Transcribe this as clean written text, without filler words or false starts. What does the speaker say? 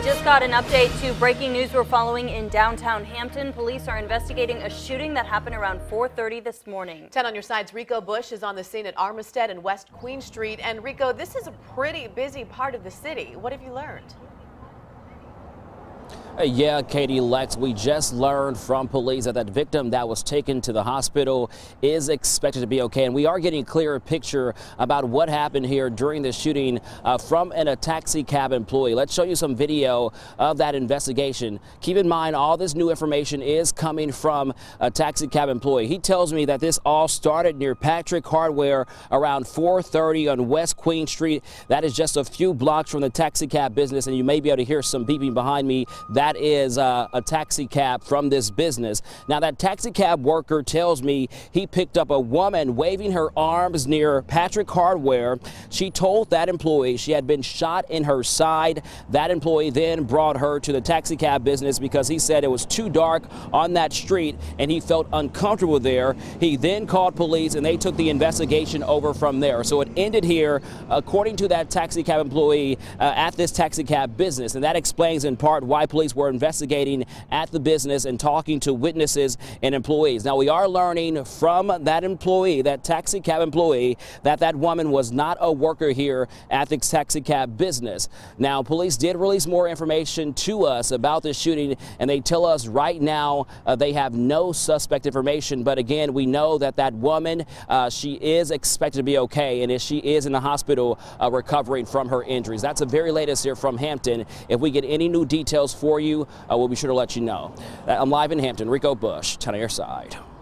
just got an update to breaking news we're following in downtown Hampton. Police are investigating a shooting that happened around 4:30 this morning. 10 on your side's Rico Bush is on the scene at Armistead and West Queen Street. And Rico, this is a pretty busy part of the city. What have you learned? Yeah, Katie, Lex, we just learned from police that that victim that was taken to the hospital is expected to be okay. And we are getting a clearer picture about what happened here during the shooting from a taxi cab employee. Let's show you some video of that investigation. Keep in mind, all this new information is coming from a taxi cab employee. He tells me that this all started near Patrick Hardware around 4:30 on West Queen Street. That is just a few blocks from the taxi cab business, and you may be able to hear some beeping behind me. That is a taxi cab from this business. Now, that taxi cab worker tells me he picked up a woman waving her arms near Patrick Hardware. She told that employee she had been shot in her side. That employee then brought her to the taxi cab business because he said it was too dark on that street and he felt uncomfortable there. He then called police and they took the investigation over from there. So it ended here, according to that taxi cab employee, at this taxi cab business. And that explains in part why police were investigating at the business and talking to witnesses and employees. Now, we are learning from that employee, that taxi cab employee, that that woman was not a worker here at the taxi cab business. Now, police did release more information to us about this shooting, and they tell us right now they have no suspect information. But again, we know that that woman, she is expected to be okay, and she is in the hospital recovering from her injuries. That's the very latest here from Hampton. If we get any new details for you, we'll be sure to let you know. I'm live in Hampton. Rico Bush, 10 on your side.